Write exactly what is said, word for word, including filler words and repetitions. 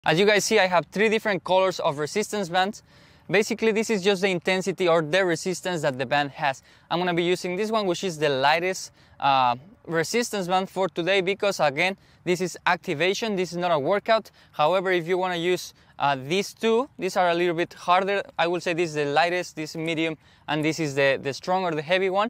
As you guys see, I have three different colors of resistance bands. Basically, this is just the intensity or the resistance that the band has. I'm going to be using this one, which is the lightest uh, resistance band for today, because again, this is activation, this is not a workout. However, if you want to use uh, these two, these are a little bit harder. I will say this is the lightest, this is medium, and this is the, the strong or the heavy one.